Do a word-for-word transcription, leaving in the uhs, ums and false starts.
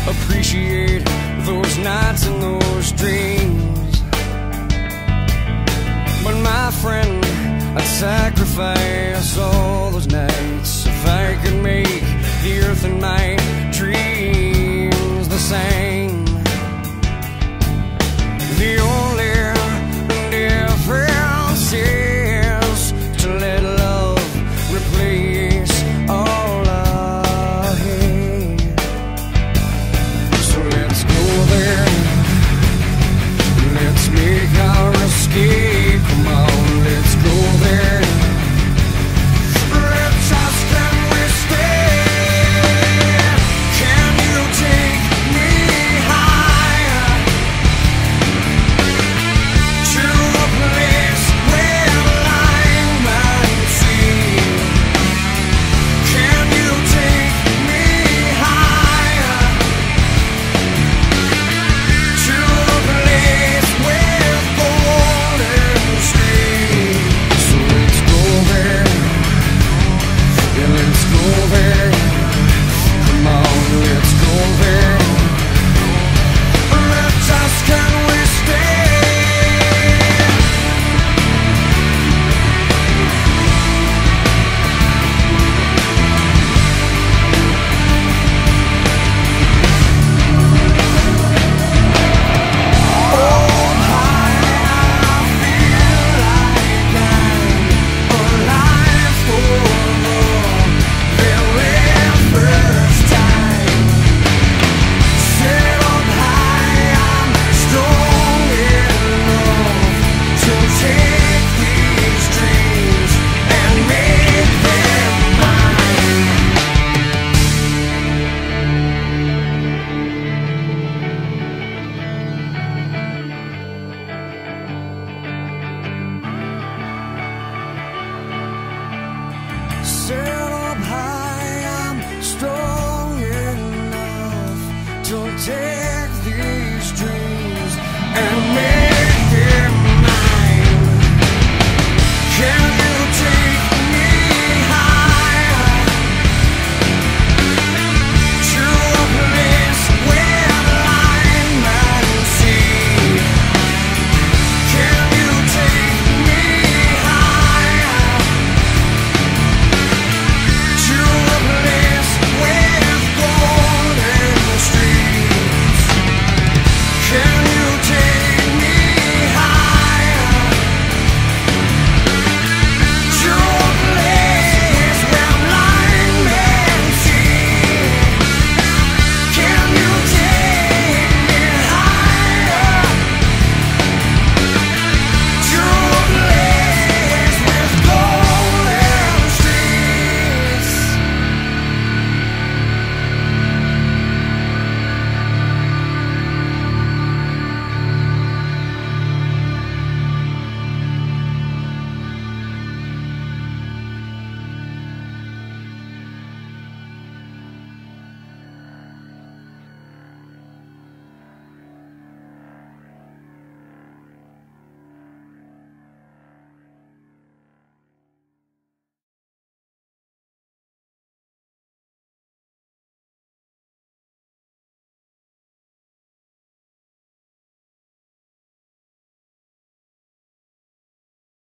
appreciate those nights and those dreams. But my friend, I'd sacrifice all those nights if I could make the earth and my dreams the same. The only difference is to let love replace all I hate. So let's go there, let's make our escape. Come on, let's go there. Let's ask, can we stay? Can you take me higher to a place where line might see? Can you take me higher to a place with golden streams? So let's go there, yeah, let's go there. Come on, let's go there. Let's ask, can we stay? Set up high, I'm strong enough to take these dreams and make